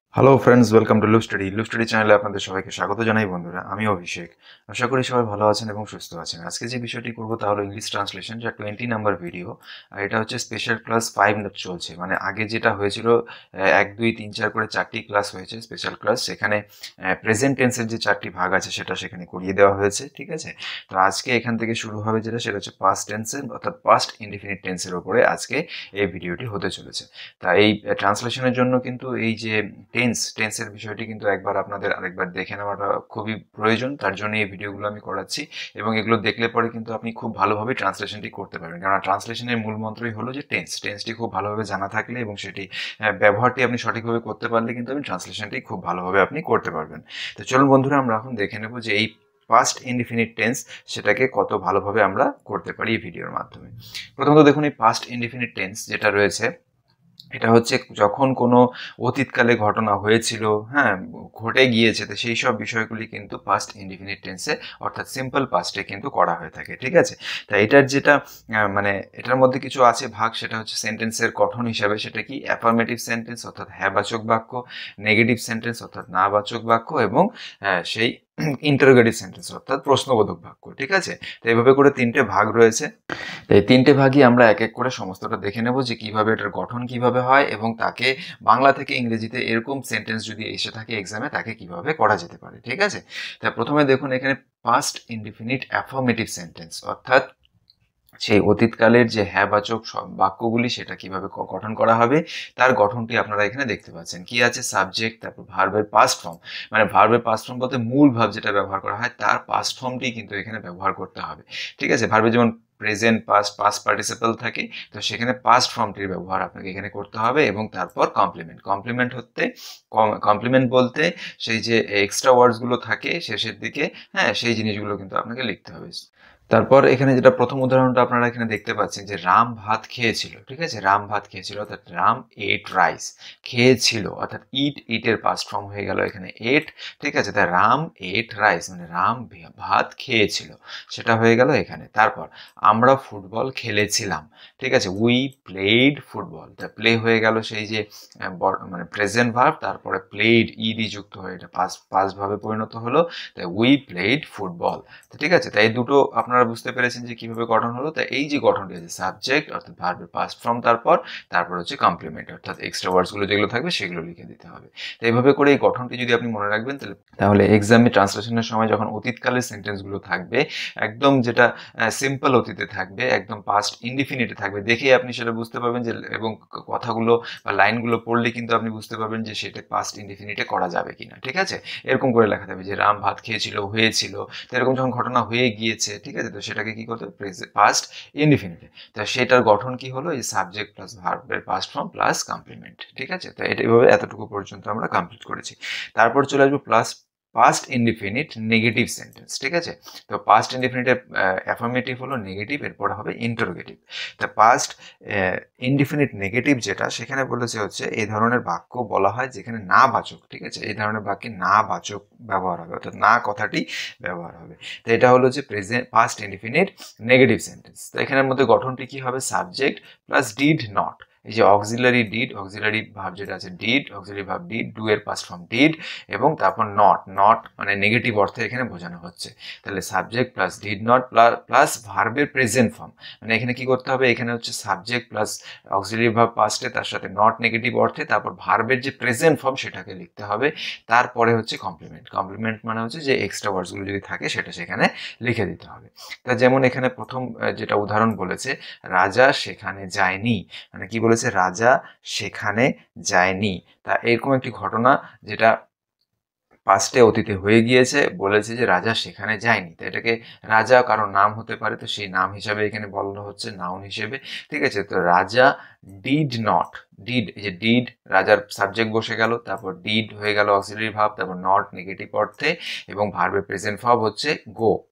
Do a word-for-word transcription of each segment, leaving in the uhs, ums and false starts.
Hello friends, welcome to Loop Study Loop Study চ্যানেলে আপনাদের সবাইকে স্বাগত জানাই বন্ধুরা। আমি অভিষেক। আশা করি সবাই ভালো আছেন এবং সুস্থ আছেন। আজকে যে বিষয়টি করবো তা হলো ইংলিশ ট্রান্সলেশন, যা টোয়েন্টি নাম্বার ভিডিও। আর এটা হচ্ছে স্পেশাল ক্লাস ফাইভ চলছে, মানে আগে যেটা হয়েছিল এক দুই তিন চার করে চারটি ক্লাস হয়েছে স্পেশাল ক্লাস, সেখানে প্রেজেন্ট টেন্সের যে চারটি ভাগ আছে সেটা সেখানে করিয়ে দেওয়া হয়েছে, ঠিক আছে। তো আজকে এখান থেকে শুরু হবে যেটা, সেটা হচ্ছে পাস্ট টেন্সের অর্থাৎ পাস্ট ইনডিফিনিট টেন্সের উপরে আজকে এই ভিডিওটি হতে চলেছে। তা এই ট্রান্সলেশনের জন্য কিন্তু এই যে টেন্স টেন্সের বিষয়টি কিন্তু একবার আপনাদের আরেকবার দেখে নেওয়াটা খুবই প্রয়োজন। তার জন্য এই ভিডিওগুলো আমি করাচ্ছি এবং এগুলো দেখলে পরে কিন্তু আপনি খুব ভালোভাবে ট্রান্সলেশনটি করতে পারবেন। কারণ ট্রান্সলেশনের মূল মন্ত্রই হলো যে টেন্স টেন্সটি খুব ভালোভাবে জানা থাকলে এবং সেটি ব্যবহারটি আপনি সঠিকভাবে করতে পারলে কিন্তু আপনি ট্রান্সলেশনটি খুব ভালোভাবে আপনি করতে পারবেন। তো চলুন বন্ধুরা, আমরা এখন দেখে নেব যে এই পাস্ট ইনডিফিনিট টেন্স সেটাকে কত ভালোভাবে আমরা করতে পারি এই ভিডিওর মাধ্যমে। প্রথমত দেখুন, এই পাস্ট ইনডিফিনিট টেন্স যেটা রয়েছে, এটা হচ্ছে যখন কোনো অতীতকালে ঘটনা হয়েছিল, হ্যাঁ, ঘটে গিয়েছে, তো সেই সব বিষয়গুলি কিন্তু পাস্ট ইনডিফিনিট টেন্সে অর্থাৎ সিম্পল পাস্টে কিন্তু করা হয়ে থাকে, ঠিক আছে। তা এটার যেটা মানে এটার মধ্যে কিছু আছে ভাগ, সেটা হচ্ছে সেন্টেন্সের গঠন হিসাবে, সেটা কি অ্যাফার্মেটিভ সেন্টেন্স অর্থাৎ হ্যাঁবাচক বাক্য, নেগেটিভ সেন্টেন্স অর্থাৎ নাবাচক বাক্য এবং সেই ইন্টারোগেটিভ সেন্টেন্স অর্থাৎ প্রশ্নবোধক বাক্য, ঠিক আছে। তো এইভাবে করে তিনটে ভাগ রয়েছে। এই তিনটে ভাগই আমরা এক এক করে সমস্তটা দেখে নেব যে কিভাবে এটার গঠন কিভাবে হয় এবং তাকে বাংলা থেকে ইংরেজিতে এরকম সেন্টেন্স যদি এসে থাকে এক্সামে, তাকে কিভাবে করা যেতে পারে, ঠিক আছে। তা প্রথমে দেখুন এখানে পাস্ট ইনডিফিনিট অ্যাফার্মেটিভ সেন্টেন্স অর্থাৎ সেই অতীতকালের যে হ্যাঁবাচক বাক্যগুলি সেটা কিভাবে গঠন করা হবে তার গঠনটি আপনারা এখানে দেখতে পাচ্ছেন। কি আছে? সাবজেক্ট, তারপর ভার্বের পাস্ট ফর্ম, মানে ভার্বের পাস্ট ফর্ম বলতে মূল ভাব যেটা ব্যবহার করা হয় তার পাস্ট ফর্মটি কিন্তু এখানে ব্যবহার করতে হবে, ঠিক আছে। ভার্বে যেমন প্রেজেন্ট, পাস্ট, পাস্ট পার্টিসিপল থাকে, তো সেখানে পাস্ট ফর্মটির ব্যবহার আপনাকে এখানে করতে হবে। এবং তারপর কমপ্লিমেন্ট, কমপ্লিমেন্ট হতে কমপ্লিমেন্ট বলতে সেই যে এক্সট্রা ওয়ার্ডসগুলো থাকে শেষের দিকে, হ্যাঁ, সেই জিনিসগুলো কিন্তু আপনাকে লিখতে হবে। তারপর এখানে যেটা প্রথম উদাহরণটা আপনারা এখানে দেখতে পাচ্ছেন যে রাম ভাত খেয়েছিল, ঠিক আছে। রাম ভাত খেয়েছিল অর্থাৎ রাম এট রাইস, খেয়েছিল অর্থাৎ ইট, ইটের পাস্ট ফর্ম হয়ে গেল এখানে এট, ঠিক আছে। তাই রাম এট রাইস মানে রাম ভাত খেয়েছিল, সেটা হয়ে গেল এখানে। তারপর আমরা ফুটবল খেলেছিলাম, ঠিক আছে। উই প্লেড ফুটবল, তা প্লে হয়ে গেল সেই যে মানে প্রেজেন্ট ভার্ব, তারপরে প্লেড ইডি যুক্ত হয়ে এটা পাস্ট পাস্ট ভাবে পরিণত হলো, তাই উই প্লেড ফুটবল, ঠিক আছে। তাই দুটো আপনারা বুঝতে পেরেছেন যে কিভাবে গঠন হলো। তাই এই যে গঠনটি আছে সাবজেক্ট অর্থাৎ ভার্বের পাস্ট ফর্ম, তারপর তারপর হচ্ছে কমপ্লিমেন্ট অর্থাৎ এক্সট্রা ওয়ার্ডসগুলো যেগুলো থাকবে সেগুলো লিখে দিতে হবে। তো এইভাবে করে এই গঠনটি যদি আপনি মনে রাখবেন তাহলে তাহলে এক্সামে ট্রান্সলেশনের সময় যখন অতীতকালের সেন্টেন্সগুলো থাকবে একদম যেটা সিম্পল অতীতে থাকবে, একদম পাস্ট ইনডিফিনিটে থাকবে, দেখেই আপনি সেটা বুঝতে পারবেন যে, এবং কথাগুলো বা লাইনগুলো পড়লে কিন্তু আপনি বুঝতে পারবেন যে সেটা পাস্ট ইনডিফিনিটে করা যাবে কিনা, ঠিক আছে। এরকম করে লেখা যাবে যে রাম ভাত খেয়েছিল, হয়েছিল, তো এরকম যখন ঘটনা হয়ে গিয়েছে, ঠিক আছে, তো সেটাকে কি করতে হবে? পাস্ট ইনডিফিনিটে। তো সেটার গঠন কি হলো? এই সাবজেক্ট প্লাস ভার্বের পাস্ট ফর্ম প্লাস কমপ্লিমেন্ট, ঠিক আছে। তো এটা এইভাবে এতটুকু পর্যন্ত আমরা কমপ্লিট করেছি। তারপর চলে আসবো plus past indefinite negative sentence, ঠিক আছে। তো পাস্ট ইনডিফিনিটের অ্যাফার্মেটিভ হলো নেগেটিভ, এরপর হবে ইন্টারোগেটিভ। তা পাস্ট ইনডিফিনিট নেগেটিভ যেটা, সেখানে বলেছে হচ্ছে এই ধরনের বাক্য বলা হয় যেখানে না বাচক, ঠিক আছে, এই ধরনের বাক্যে না বাচক ব্যবহার হবে অর্থাৎ না কথাটি ব্যবহার হবে। তো এটা হলো যে present past indefinite negative sentence. তো এখানের মধ্যে গঠনটি কি হবে? সাবজেক্ট প্লাস ডিড নট, এই যে অক্সিলারি ডিড, অক্সিলারি ভার্ব যেটা আছে did, auxiliary verb did, do এর পাস্ট ফর্ম ডিড, এবং তারপর নট, নট মানে নেগেটিভ অর্থে এখানে বোঝানো হচ্ছে। তাহলে subject plus did not plus ভার্বের প্রেজেন্ট ফর্ম, মানে এখানে কি করতে হবে? এখানে হচ্ছে সাবজেক্ট প্লাস অক্সিলারি ভার্ব পাস্টে, তার সাথে নট নেগেটিভ অর্থে, তারপর ভার্বের যে প্রেজেন্ট ফর্ম সেটাকে লিখতে হবে, তারপরে হচ্ছে কমপ্লিমেন্ট। কমপ্লিমেন্ট মানে হচ্ছে যে এক্সট্রা ওয়ার্ডসগুলো যদি থাকে সেটা সেখানে লিখে দিতে হবে। তা যেমন এখানে প্রথম যেটা উদাহরণ বলেছে, রাজা সেখানে যায়নি, মানে কি বলেছে? রাজা সেখানে যায়নি। তা এরকম একটি ঘটনা যেটা পাস্টে অতীতে হয়ে গিয়েছে, বলেছে যে রাজা সেখানে যায়নি। তো এটাকে রাজা কারো নাম হতে পারে, তো সেই নাম হিসাবে এখানে বলা হচ্ছে নাউন হিসেবে, ঠিক আছে। তো রাজা ডিড নট, ডিড, এই যে ডিড রাজার সাবজেক্ট বসে গেল, তারপর ডিড হয়ে গেল অক্সিলারি ভার্ব, তারপর নট নেগেটিভ অর্থে, এবং ভার্বের প্রেজেন্ট ভার্ব হচ্ছে গো,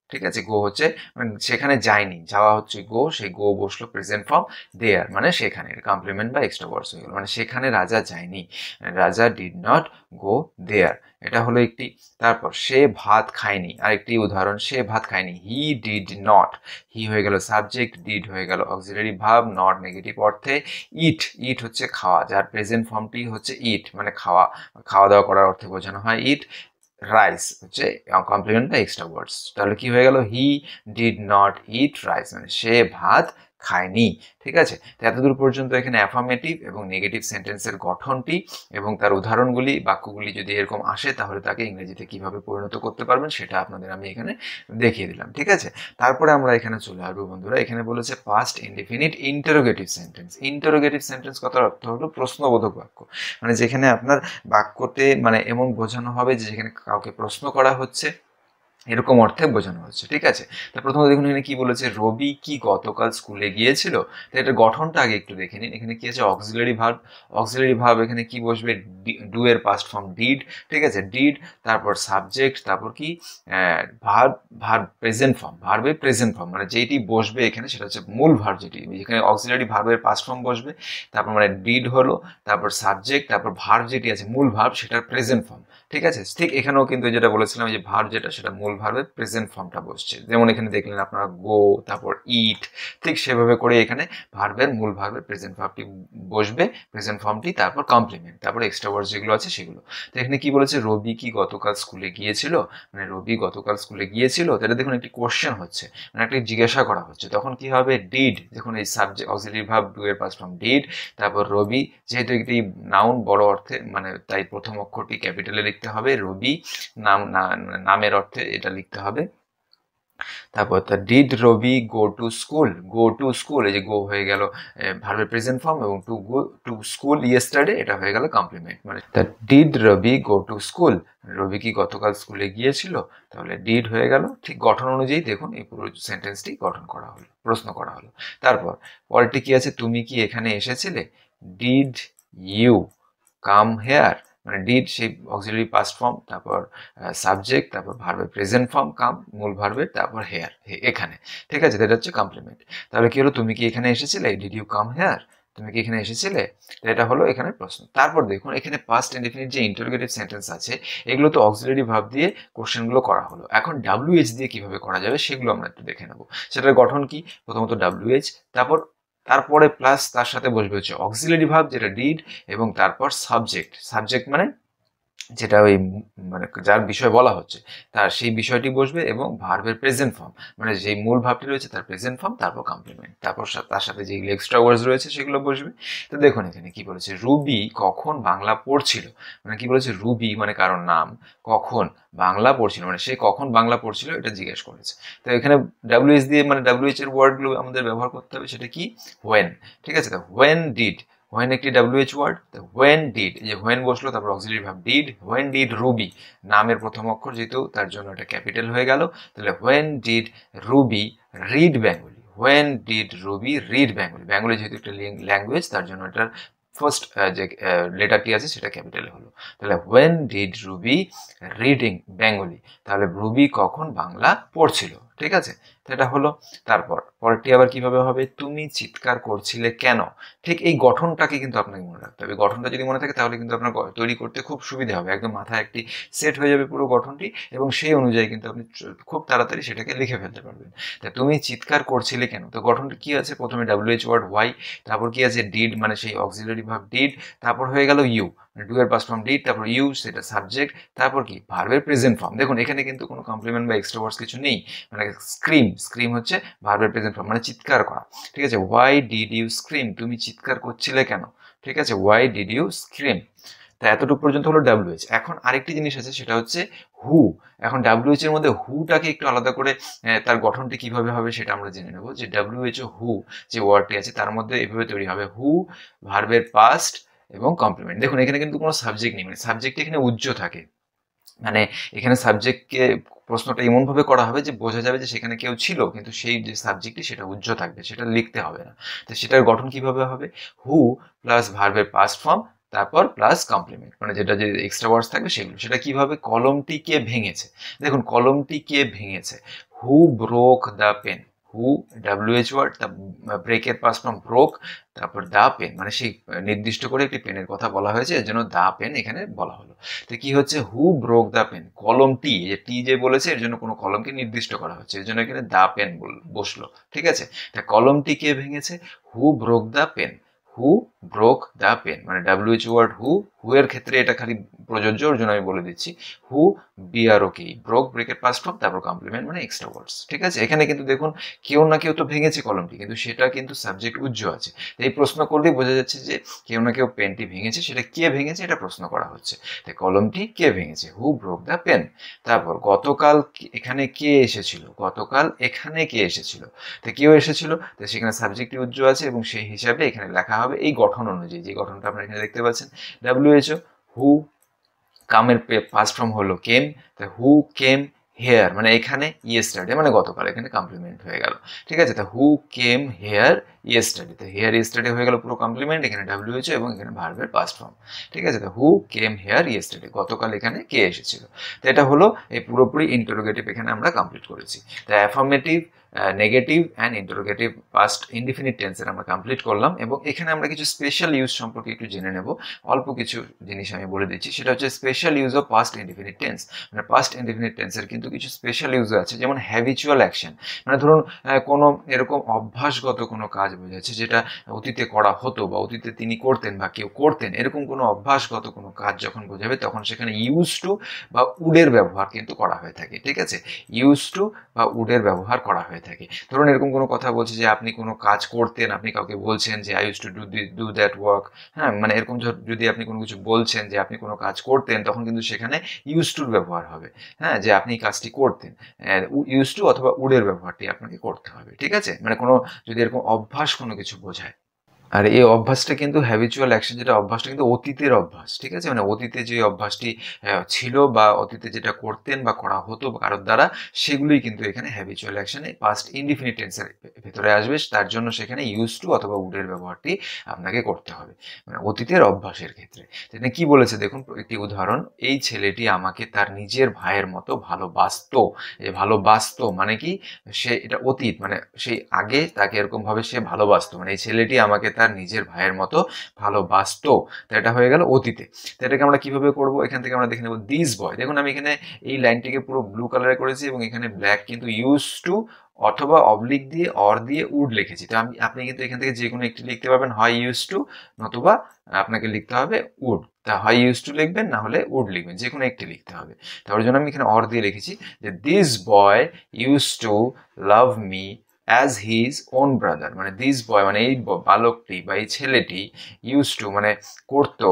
ঠিক আছে, গো হচ্ছে মানে সেখানে যায়নি, যাওয়া হচ্ছে গো, সেই গো বসলো প্রেজেন্ট ফর্ম দেয়ার, মানে সেখানে কমপ্লিমেন্ট বা এক্সট্রা ওয়ার্ডস হয়ে গেল, মানে সেখানে রাজা যায়নি, রাজা ডিড নট গো দেয়ার, এটা হলো একটি। তারপর সে ভাত খায়নি, আরেকটি উদাহরণ, সে ভাত খায়নি, হি ডিড নট, হি হয়ে গেল সাবজেক্ট, ডিড হয়ে গেল অক্সিলারি ভার্ব, নট নেগেটিভ অর্থে, ইট, ইট হচ্ছে খাওয়া, যার প্রেজেন্ট ফর্মটি হচ্ছে ইট, মানে খাওয়া, খাওয়া দাওয়া করার অর্থে বোঝানো হয় ইট। রাইস হচ্ছে কমপ্লিমেন্ট বা এক্সট্রা ওয়ার্ডস, তাহলে কি হয়ে গেল, he did not eat rice, মানে সে ভাত খায়নি। ঠিক আছে, তো এতদূর পর্যন্ত এখানে অ্যাফার্মেটিভ এবং নেগেটিভ সেন্টেন্সের গঠনটি এবং তার উদাহরণগুলি, বাক্যগুলি যদি এরকম আসে তাহলে তাকে ইংরেজিতে কিভাবে পরিণত করতে পারবেন সেটা আপনাদের আমি এখানে দেখিয়ে দিলাম। ঠিক আছে, তারপরে আমরা এখানে চলে আসবো বন্ধুরা, এখানে বলেছে past indefinite interrogative sentence. Interrogative sentence কথার অর্থ হলো প্রশ্নবোধক বাক্য, মানে যেখানে আপনার বাক্যতে মানে এমন বোঝানো হবে যে যেখানে কাউকে প্রশ্ন করা হচ্ছে, এরকম অর্থে বোঝানো হচ্ছে। ঠিক আছে, তা প্রথমে দেখুন এখানে কি বলেছে, রবি কি গতকাল স্কুলে গিয়েছিল, তো এটার গঠনটা আগে একটু দেখে নিন। এখানে কি আছে, অক্সিলারি ভার্ব, অক্সিলারি ভার্ব এখানে কি বসবে, ডু এর পাস্ট ফর্ম ডিড। ঠিক আছে, ডিড, তারপর সাবজেক্ট, তারপর কি ভার্ব, ভার্ব প্রেজেন্ট ফর্ম, ভার্বের প্রেজেন্ট ফর্ম, মানে যেটি বসবে এখানে সেটা হচ্ছে মূল ভার্ব, যেটি এখানে অক্সিলারি ভার্বের পাস্ট ফর্ম বসবে, তারপর মানে ডিড হলো, তারপর সাবজেক্ট, তারপর ভার্ব যেটি আছে মূল ভার্ব সেটার প্রেজেন্ট ফর্ম। ঠিক আছে, ঠিক এখানেও কিন্তু যেটা বলেছিলাম যে ভার্ব যেটা সেটা মূল ভার্বের প্রেজেন্ট ফর্মটা বসছে, যেমন এখানে দেখলেন আপনারা গো, তারপর ইট, ঠিক সেভাবে করে এখানে ভার্বের মূল ভার্বের প্রেজেন্ট ভার্বটি বসবে, প্রেজেন্ট ফর্মটি, তারপর কমপ্লিমেন্ট, তারপর এক্সট্রা ওয়ার্ডস যেগুলো আছে সেগুলো। তো এখানে কি বলেছে, রবি কি গতকাল স্কুলে গিয়েছিল, মানে রবি গতকাল স্কুলে গিয়েছিল, তো এটা দেখুন একটি কোশ্চেন হচ্ছে, মানে একটি জিজ্ঞাসা করা হচ্ছে, তখন কি হবে, ডিড, দেখুন এই সাবজেক্ট অক্সিলারি ভার্ব ডু এর পাস্ট ফর্ম ডিড, তারপর রবি যেহেতু একটি নাউন বড় অর্থে, মানে তাই প্রথম অক্ষরটি ক্যাপিটালে লিখতে হবে, রবি নাম, নামের অর্থে এটা লিখতে হবে। তারপর তা did Rabi go to school, go to school, এই যে গো হয়ে গেল ভার্বের প্রেজেন্ট ফর্ম, এবং to go to school yesterday এটা হয়ে গেল কমপ্লিমেন্ট, মানে তা did Rabi go to school, Rabi কি গতকাল স্কুলে গিয়েছিল, তাহলে ডিড হয়ে গেল। ঠিক গঠন অনুযায়ী দেখুন এই পুরো সেন্টেন্সটি গঠন করা হলো, প্রশ্ন করা হলো। তারপর পরেরটি কি আছে, তুমি কি এখানে এসেছিলে, ডিড ইউ কাম হেয়ার, মানে ডিড সেই অক্সিলারি পাস্ট ফর্ম, তারপর সাবজেক্ট, তারপর ভার্বের প্রেজেন্ট ফর্ম কাম মূল ভার্বের, তারপর হেয়ার এখানে। ঠিক আছে, এটা হচ্ছে কমপ্লিমেন্ট। তাহলে কি হলো, তুমি কি এখানে এসেছিলে, ডিড ইউ কাম হেয়ার, তুমি কি এখানে এসেছিলে, এটা হলো এখানে প্রশ্ন। তারপর দেখুন এখানে পাস্ট ইনডেফিনিট যে ইন্টারোগেটিভ সেন্টেন্স আছে এগুলো তো অক্সিলারি ভার্ব দিয়ে কোশ্চেনগুলো করা হলো, এখন ডাব্লিউএইচ দিয়ে কিভাবে করা যাবে সেগুলো আমরা একটু দেখে নেব। সেটার গঠন কি, প্রথমত ডাব্লিউএইচ, তারপর তারপরে প্লাস তার সাথে বসবে হচ্ছে অক্সিলারি ভার্ব যেটা ডিড, এবং তারপর সাবজেক্ট, সাবজেক্ট মানে যেটা ওই মানে যার বিষয় বলা হচ্ছে তার সেই বিষয়টি বসবে, এবং ভার্বের প্রেজেন্ট ফর্ম মানে যেই মূল ভাবটি রয়েছে তার প্রেজেন্ট ফর্ম, তারপর কমপ্লিমেন্ট, তারপর তার সাথে যেগুলো এক্সট্রা ওয়ার্ডস রয়েছে সেগুলো বসবে। তো দেখুন এখানে কি বলেছে, রুবি কখন বাংলা পড়ছিল, মানে কি বলেছে, রুবি মানে কারোর নাম, কখন বাংলা পড়ছিল, মানে সে কখন বাংলা পড়ছিল এটা জিজ্ঞেস করেছে। তো এখানে ডাব্লিউএইচ দিয়ে মানে ডাব্লিউএইচ এর ওয়ার্ডগুলো আমাদের ব্যবহার করতে হবে, সেটা কি, হোয়েন। ঠিক আছে, তো হোয়েন ডিড, হোয়েন একটি ডাব্লিউএইচ ওয়ার্ড, তো হোয়েন ডিড, এই যে হোয়েন বসলো, তারপর auxiliary verb did, when did Ruby, নামের প্রথম অক্ষর যেহেতু তার জন্য এটা ক্যাপিটাল হয়ে গেল, তাহলে when did Ruby read Bengali, when did Ruby read Bengali, Bengali যেহেতু একটা ল্যাঙ্গুয়েজ তার জন্য এটার ফার্স্ট যে লেটারটি আছে সেটা ক্যাপিটালে হলো, তাহলে when did Ruby reading Bengali, তাহলে রুবি কখন বাংলা পড়ছিল। ঠিক আছে, তো এটা হলো। তারপর পরেরটি আবার কিভাবে হবে, তুমি চিৎকার করছিলে কেন, ঠিক এই গঠনটাকে কিন্তু আপনাকে মনে রাখতে হবে, গঠনটা যদি মনে থাকে তাহলে কিন্তু আপনার তৈরি করতে খুব সুবিধা হবে, একদম মাথায় একটি সেট হয়ে যাবে পুরো গঠনটি, এবং সেই অনুযায়ী কিন্তু আপনি খুব তাড়াতাড়ি সেটাকে লিখে ফেলতে পারবেন। তা তুমি চিৎকার করছিলে কেন, তো গঠনটি কি আছে, প্রথমে ডাব্লিউএইচ ওয়ার্ড হোয়াই, তারপর কি আছে ডিড মানে সেই অক্সিলারি ভার্ব ডিড, তারপর হয়ে গেল ইউ, ডু এর পাস্ট ফর্ম ডিড, তারপর ইউ সেটা সাবজেক্ট, তারপর কি ভার্বের প্রেজেন্ট ফর্ম। দেখুন এখানে কিন্তু কোনো কমপ্লিমেন্ট বা এক্সট্রা ওয়ার্ডস কিছু নেই, মানে স্ক্রিম, স্ক্রিম হচ্ছে ভার্বের প্রেজেন্ট ফর্ম মানে চিৎকার করা। ঠিক আছে, ওয়াই ডিড ইউ স্ক্রিম, তুমি চিৎকার করছিলে কেন। ঠিক আছে, ওয়াই ডিড ইউ স্ক্রিম। তা এতটুকু পর্যন্ত হলো ডাব্লিউএইচ। এখন আরেকটি জিনিস আছে সেটা হচ্ছে হু। এখন ডাব্লিউএইচ এর মধ্যে হুটাকে একটু আলাদা করে তার গঠনটি কিভাবে হবে সেটা আমরা জেনে নেব, যে ডাব্লিউএইচ ও হু যে ওয়ার্ডটি আছে তার মধ্যে এভাবে তৈরি হবে, হু ভার্বের পাস্ট এবং কমপ্লিমেন্ট। দেখুন এখানে কিন্তু কোনো সাবজেক্ট নেই, মানে সাবজেক্ট এখানে উজ্জ থাকে, মানে এখানে সাবজেক্টকে প্রশ্নটা এমনভাবে করা হবে যে বোঝা যাবে যে সেখানে কেউ ছিল, কিন্তু সেই যে সাবজেক্টটি সেটা উজ্জ থাকবে, সেটা লিখতে হবে না। তো সেটার গঠন কিভাবে হবে, হু প্লাস ভার্বের পাস্ট ফর্ম তারপর প্লাস কমপ্লিমেন্ট, মানে যেটা যে এক্সট্রা ওয়ার্ডস থাকবে সেগুলো। সেটা কিভাবে, কলমটি কে ভেঙেছে, দেখুন কলমটি কে ভেঙেছে, who broke the pen, who WH word, the ব্রেকের পাস ফ্রম ব্রোক, তারপর দা পেন, মানে সেই নির্দিষ্ট করে একটি পেনের কথা বলা হয়েছে, এর জন্য দা পেন এখানে বলা হলো। তো কি হচ্ছে, হু ব্রোক দা পেন, কলমটি, যে টি যে বলেছে এর জন্য কোনো কলমকে নির্দিষ্ট করা হচ্ছে, এর জন্য এখানে দা পেন বসলো, ঠিক আছে। তা কলমটি কে ভেঙেছে, who broke the pen, who broke the pen, মানে ডাব্লিউএইচ ওয়ার্ড হু, হু এর ক্ষেত্রে এটা খালি প্রযোজ্য, ওর জন্য আমি বলে দিচ্ছি হু বিআরওকে, ব্রোক ব্রেকের পাস্ট ফর্ম, তারপর কমপ্লিমেন্ট মানে এক্সট্রা ওয়ার্ডস, ঠিক আছে। এখানে কিন্তু দেখুন কেউ না কেউ তো ভেঙেছে কলমটি, কিন্তু সেটা কিন্তু সাবজেক্ট উজ্জ্ব আছে, এই প্রশ্ন করলেই বোঝা যাচ্ছে যে কেউ না কেউ পেনটি ভেঙেছে, সেটা কে ভেঙেছে এটা প্রশ্ন করা হচ্ছে। তাই কলমটি কে ভেঙেছে, হু ব্রোক দ্য পেন। তারপর গতকাল এখানে কে এসেছিল, গতকাল এখানে কে এসেছিল, তো কেউ এসেছিল, তো সেখানে সাবজেক্টটি উজ্জ্ব আছে এবং সেই হিসাবে এখানে লেখা হবে এই গঠন অনুযায়ী, যে গঠনটা আপনারা এখানে দেখতে পাচ্ছেন, ডাব্লিউএইচও হু, কামের পাস্ট ফর্ম হলো কেম, তা হু কেম হেয়ার, মানে এখানে ইয়েস্টারডে মানে গতকাল, এখানে কমপ্লিমেন্ট হয়ে গেল, ঠিক আছে। তা হু কেম হেয়ার ইয়েস্টারডে, তো হেয়ার ইয়েস্টারডে হয়ে গেল পুরো কমপ্লিমেন্ট, এখানে ডাব্লিউএইচও এবং এখানে ভার্বের পাস্ট ফর্ম, ঠিক আছে। তো হু কেম হেয়ার ইয়েস্টারডে, গতকাল এখানে কে এসেছিল। তো এটা হলো এই পুরোপুরি ইন্টারোগেটিভ এখানে আমরা কমপ্লিট করেছি। তা affirmative, negative and interrogative past indefinite টেন্সের আমরা কমপ্লিট করলাম, এবং এখানে আমরা কিছু স্পেশাল ইউজ সম্পর্কে একটু জেনে নেব। অল্প কিছু জিনিস আমি বলে দিচ্ছি, সেটা হচ্ছে special use of past indefinite tense. মানে পাস্ট ইনডিফিনিট টেন্সের কিন্তু কিছু স্পেশাল ইউজ আছে, যেমন হ্যাবিচুয়াল অ্যাকশন, মানে ধরুন কোনো এরকম অভ্যাসগত কোনো কাজ বোঝাচ্ছে যেটা অতীতে করা হতো বা অতীতে তিনি করতেন বা কেউ করতেন, এরকম কোনো অভ্যাসগত কোনো কাজ যখন বোঝাবে তখন সেখানে ইউজ টু বা উডের ব্যবহার কিন্তু করা হয়ে থাকে, ঠিক আছে। ইউজ টু বা উডের ব্যবহার করা হয়ে থাকে। ধরুন এরকম কোনো কথা বলছে যে আপনি কোনো কাজ করতেন, আপনি কাউকে বলছেন যে I use to do do that work, হ্যাঁ, মানে এরকম যদি আপনি কোনো কিছু বলছেন যে আপনি কোনো কাজ করতেন, তখন কিন্তু সেখানে ইউজ টুর ব্যবহার হবে, হ্যাঁ, যে আপনি এই কাজটি করতেন, ইউজ টু অথবা উডের ব্যবহারটি আপনাকে করতে হবে, ঠিক আছে। মানে কোনো যদি এরকম অভ্যাস কোনো কিছু বোঝায়, আর এই অভ্যাসটা কিন্তু হ্যাবিচুয়াল অ্যাকশন, যেটা অভ্যাসটা কিন্তু অতীতের অভ্যাস, ঠিক আছে, মানে অতীতে যে অভ্যাসটি ছিল বা অতীতে যেটা করতেন বা করা হতো কারোর দ্বারা, সেগুলোই কিন্তু এখানে হ্যাবিচুয়াল অ্যাকশনে পাস্ট ইনডিফিনিট টেন্সের ভেতরে আসবে, তার জন্য সেখানে ইউজ টু অথবা উডের ব্যবহারটি আপনাকে করতে হবে, মানে অতীতের অভ্যাসের ক্ষেত্রে। এখানে কি বলেছে দেখুন একটি উদাহরণ, এই ছেলেটি আমাকে তার নিজের ভাইয়ের মতো ভালোবাসতো, এই ভালোবাসতো মানে কি, সে এটা অতীত, মানে সেই আগে তাকে এরকম ভাবে সে ভালোবাসতো, মানে এই ছেলেটি আমাকে তার নিজের ভাইয়ের মতো ভালোবাসতো, তো এটা হয়ে গেল অতীতে। তো এটাকে আমরা কিভাবে করব, এখান থেকে আমরা দেখে নেব দিস বয়। দেখুন আমি এখানে এই লাইনটিকে পুরো ব্লু কালারে করেছি এবং এখানে ব্ল্যাক, কিন্তু ইউজ টু অথবা অবলিক দিয়ে অর দিয়ে উড লিখেছি। তো আমি আপনি কিন্তু এখান থেকে যে কোনো একটি লিখতে পারবেন, হয় ইউজ টু নতুবা আপনাকে লিখতে হবে উড, তা হয় ইউজ টু লিখবেন না হলে উড লিখবেন, যে কোনো একটি লিখতে হবে। তার জন্য আমি এখানে অর দিয়ে লিখেছি যে this boy use to love me as his own brother, মানে দিস বয় মানে এই বালকটি বা এই ছেলেটি, ইউজ টু মানে করতো,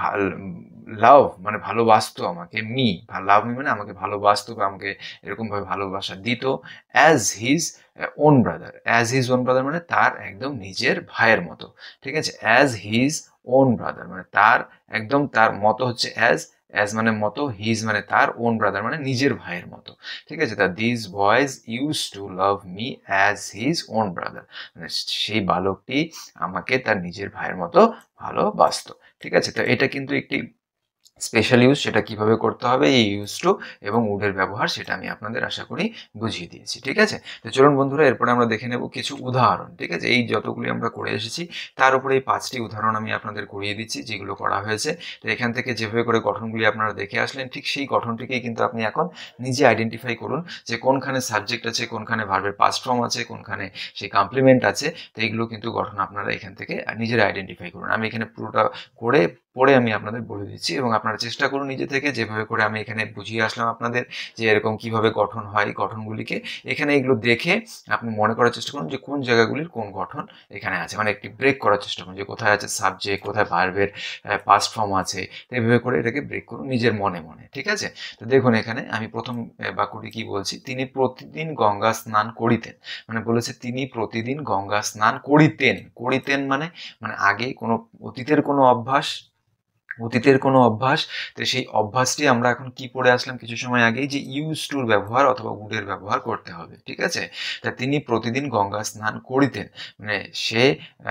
লাভ মানে ভালোবাসতো আমাকে, মি লাভ মি মানে আমাকে ভালোবাসতো বা আমাকে এরকমভাবে ভালোবাসা দিত, as his own brother, as his own brother মানে তার একদম নিজের ভাইয়ের মতো, ঠিক আছে। অ্যাজ হিজ ওন ব্রাদার মানে তার একদম তার মতো হচ্ছে অ্যাজ, অ্যাজ মানে মতো, হিজ মানে তার, ওন ব্রাদার মানে নিজের ভাইয়ের মতো, ঠিক আছে। তা this boys use to love me as his own brother, মানে সেই বালকটি আমাকে তার নিজের ভাইয়ের মতো ভালোবাসতো, ঠিক আছে। তো এটা কিন্তু একটি স্পেশাল ইউজ, সেটা কিভাবে করতে হবে, এই ইউজ টু এবং উডের ব্যবহার, সেটা আমি আপনাদের আশা করি বুঝিয়ে দিয়েছি, ঠিক আছে। তো চলুন বন্ধুরা, এরপরে আমরা দেখে নেব কিছু উদাহরণ, ঠিক আছে। এই যতগুলি আমরা করে এসেছি তার উপরে এই পাঁচটি উদাহরণ আমি আপনাদের করিয়ে দিচ্ছি যেগুলো করা হয়েছে। তো এখান থেকে যেভাবে করে গঠনগুলি আপনারা দেখে আসলেন, ঠিক সেই গঠনটিকেই কিন্তু আপনি এখন নিজে আইডেন্টিফাই করুন যে কোনখানে সাবজেক্ট আছে, কোনখানে ভার্বের পাস্ট ফর্ম আছে, কোনখানে সেই কমপ্লিমেন্ট আছে। তো এইগুলো কিন্তু গঠন আপনারা এখান থেকে নিজেরা আইডেন্টিফাই করুন। আমি এখানে পুরোটা করে পরে আমি আপনাদের বলে দিচ্ছি এবং আপনারা চেষ্টা করুন নিজে থেকে, যেভাবে করে আমি এখানে বুঝিয়ে আসলাম আপনাদের যে এরকম কিভাবে গঠন হয়, গঠনগুলিকে এখানে এগুলো দেখে আপনি মনে করার চেষ্টা করুন যে কোন জায়গাগুলির কোন গঠন এখানে আছে, মানে একটি ব্রেক করার চেষ্টা করুন যে কোথায় আছে সাবজেক্ট, কোথায় ভার্বের পাস্ট ফর্ম আছে, তো এইভাবে করে এটাকে ব্রেক করুন নিজের মনে মনে, ঠিক আছে। তো দেখুন এখানে আমি প্রথম বাক্যটি কি বলছি, তিনি প্রতিদিন গঙ্গা স্নান করিতেন, মানে বলেছে তিনি প্রতিদিন গঙ্গা স্নান করিতেন, করিতেন মানে মানে আগে কোনো অতীতের কোনো অভ্যাস, অতীতের কোনো অভ্যাস। তো সেই অভ্যাসটি আমরা এখন কি পড়ে আসলাম কিছু সময় আগেই, যে ইউজ টুর ব্যবহার অথবা উডের ব্যবহার করতে হবে, ঠিক আছে। তা তিনি প্রতিদিন গঙ্গা স্নান করিতেন, মানে সে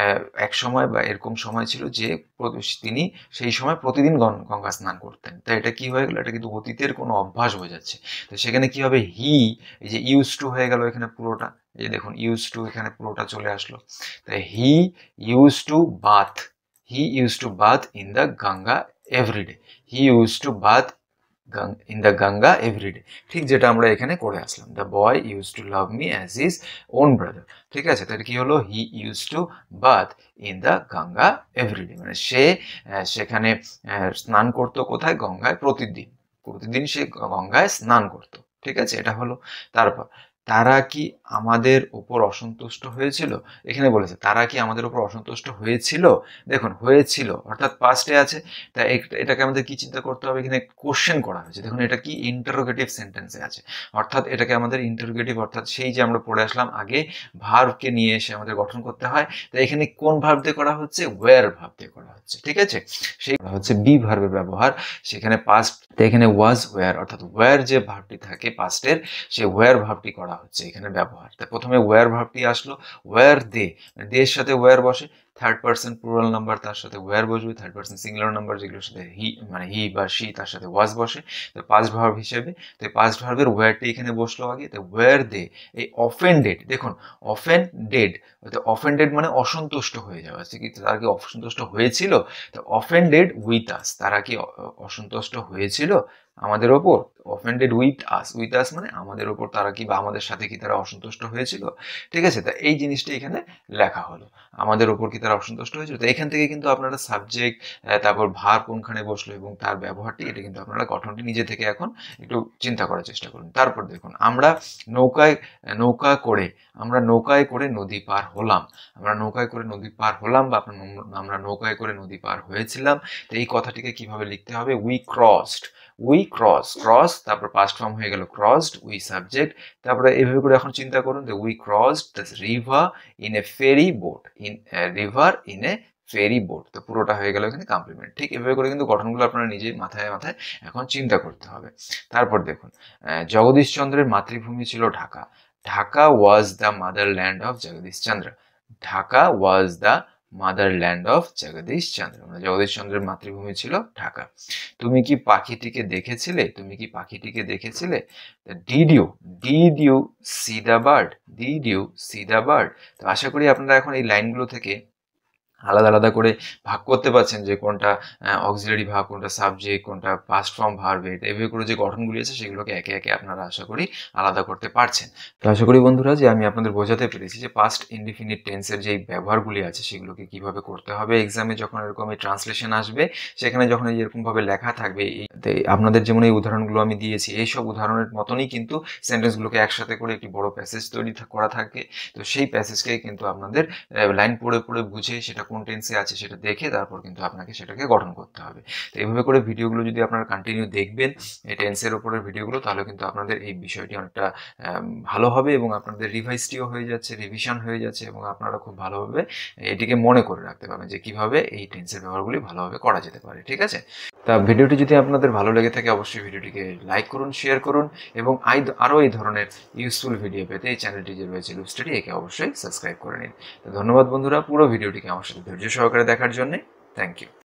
এক সময় বা এরকম সময় ছিল যে তিনি সেই সময় প্রতিদিন গঙ্গা স্নান করতেন। তা এটা কি হয়ে গেল, এটা কিন্তু অতীতের কোনো অভ্যাস বোঝাচ্ছে। তো সেখানে কি হবে, হি, এই যে ইউজ টু হয়ে গেল এখানে পুরোটা, এই যে দেখুন ইউজ টু এখানে পুরোটা চলে আসলো। তাই he use to bath, he used to bath in the Ganga every day. He used to bath in the Ganga every day. ঠিক যেটা আমরা এখানে করে আসলাম, the boy used to love me as his own brother. ঠিক আছে, তাহলে কি হলো, he used to bath in the Ganga every day, মানে সে সেখানে স্নান করতো কোথায়, গঙ্গায়, প্রতিদিন প্রতিদিন সে গঙ্গায় স্নান করতো। ঠিক আছে, এটা হলো। তারপর তারা কি আমাদের উপর অসন্তুষ্ট হয়েছিল, এখানে বলেছে তারা কি আমাদের উপর অসন্তুষ্ট হয়েছিল। দেখুন হয়েছিল অর্থাৎ পাস্টে আছে, তা এটাকে আমাদের কি চিন্তা করতে হবে, এখানে কোশ্চেন করা হয়েছে। দেখুন এটা কি ইন্টারোগেটিভ সেন্টেন্সে আছে, অর্থাৎ এটাকে আমাদের ইন্টারোগেটিভ, অর্থাৎ সেই যে আমরা পড়ে আসলাম আগে ভার্বকে নিয়ে এসে আমাদের গঠন করতে হয়। তো এখানে কোন ভার্ব দিয়ে করা হচ্ছে, ওয়্যার ভার্ব দিয়ে করা হচ্ছে। ঠিক আছে, সেই হচ্ছে বি ভার্বের ব্যবহার, সেখানে পাস্ট, এখানে ওয়াজ ওয়্যার, অর্থাৎ ওয়্যার যে ভার্বটি থাকে পাস্টের, সে ওয়্যার ভার্বটি করা হচ্ছে এখানে ব্যবহার। তা প্রথমে ওয়্যার ভার্বটি আসলো, ওয়্যার দে, দের সাথে ওয়্যার বসে, থার্ড পার্সন প্লুরাল নাম্বার তার সাথে ওয়্যার বসবে, থার্ড পার্সন সিঙ্গুলার নাম্বার যেগুলোর সাথে হি, মানে হি বা শি, তার সাথে ওয়াজ বসে। তো পাস্ট ভার্ব হিসেবে, তো পাস্ট ভার্বের ওয়্যারটি এখানে বসলো আগে। তো ওয়্যার দে, এই অফেন্ডেড, দেখুন অফেন্ডেড, অফেন্ডেড মানে অসন্তুষ্ট হয়ে যাওয়া, কি তারা কি অসন্তুষ্ট হয়েছিল। তো অফেন্ডেড উইথ আস, তারা কি অসন্তুষ্ট হয়েছিল আমাদের ওপর, offended with us, with us মানে আমাদের ওপর তারা কি বা আমাদের সাথে কি তারা অসন্তুষ্ট হয়েছিল। ঠিক আছে, তা এই জিনিসটা এখানে লেখা হলো, আমাদের ওপর কি তারা অসন্তুষ্ট হয়েছিল। তো এখান থেকে কিন্তু আপনারা সাবজেক্ট, তারপর ভার্ব কোনখানে বসলো এবং তার ব্যবহারটি, এটা কিন্তু আপনারা গঠনটি নিজে থেকে এখন একটু চিন্তা করার চেষ্টা করুন। তারপর দেখুন, আমরা নৌকায় নৌকা করে আমরা নৌকায় করে নদী পার হলাম, আমরা নৌকায় করে নদী পার হলাম বা আমরা নৌকায় করে নদী পার হয়েছিলাম। তো এই কথাটিকে কিভাবে লিখতে হবে, we crossed, we cross, cross তারপর পাস্ট ফর্ম হয়ে গেল ক্রসড, উই সাবজেক্ট, তারপরে এইভাবে করে এখন চিন্তা করুন যে we crossed the river in a ferry boat, in river in a ferry boat. তো পুরোটা হয়ে গেল এখানে কমপ্লিমেন্ট। ঠিক এভাবে করে কিন্তু গঠনগুলো আপনারা নিজেই মাথায় মাথায় এখন চিন্তা করতে হবে। তারপর দেখুন, জগদীশ চন্দ্রের মাতৃভূমি ছিল Dhaka, Dhaka was the motherland of Jagadish Chandra, Dhaka was the motherland of Jagadish Chandra, মানে জগদীশ চন্দ্রের মাতৃভূমি ছিল ঢাকা। তুমি কি পাখিটিকে দেখেছিলে, তুমি কি পাখিটিকে দেখেছিলে, did you, did you see the bird, did you see the bird. তো আশা করি আপনারা এখন এই লাইনগুলো থেকে আলাদা আলাদা করে ভাগ করতে পারছেন যে কোনটা অক্সিলারি ভার্ব, কোনটা সাবজেক্ট, কোনটা পাস্ট ফর্ম ভার্ব। এভাবে করে যে গঠনগুলি আছে সেগুলোকে একে একে আপনারা আশা করি আলাদা করতে পারছেন। তো আশা করি বন্ধুরা যে আমি আপনাদের বোঝাতে পেরেছি যে পাস্ট ইনডিফিনিট টেন্সের যে ব্যবহারগুলি আছে সেগুলোকে কিভাবে করতে হবে। এক্সামে যখন এরকম এই ট্রান্সলেশন আসবে, সেখানে যখন এরকমভাবে লেখা থাকবে, আপনাদের যেমন এই উদাহরণগুলো আমি দিয়েছি, এইসব উদাহরণের মতনই কিন্তু সেন্টেন্সগুলোকে একসাথে করে একটি বড় প্যাসেজ তৈরি করা থাকে। তো সেই প্যাসেজকে কিন্তু আপনাদের লাইন পড়ে পড়ে বুঝে সেটা কোন টেন্সে আছে সেটা দেখে তারপর কিন্তু আপনাকে সেটাকে গঠন করতে হবে। তো এইভাবে করে ভিডিওগুলো যদি আপনারা কন্টিনিউ দেখবেন, এই টেন্সের উপরের ভিডিওগুলো, তাহলে কিন্তু আপনাদের এই বিষয়টি অনেকটা ভালো হবে এবং আপনাদের রিভাইজটিও হয়ে যাচ্ছে, রিভিশন হয়ে যাচ্ছে এবং আপনারা খুব ভালোভাবে এটিকে মনে করে রাখতে পারবেন যে কিভাবে এই টেন্সের ব্যবহারগুলি ভালোভাবে করা যেতে পারে। ঠিক আছে, তা ভিডিওটি যদি আপনাদের ভালো লেগে থাকে অবশ্যই ভিডিওটিকে লাইক করুন, শেয়ার করুন এবং আরও এই ধরনের ইউজফুল ভিডিও পেতে এই চ্যানেলটি যে রয়েছে লুপ স্টাডি, একে অবশ্যই সাবস্ক্রাইব করে নিন। তো ধন্যবাদ বন্ধুরা পুরো ভিডিওটিকে আমার সাথে ধৈর্য সহকারে দেখার জন্য। Thank you.